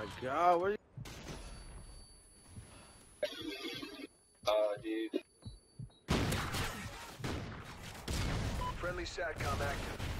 my god, where you? Dude. Friendly SATCOM active.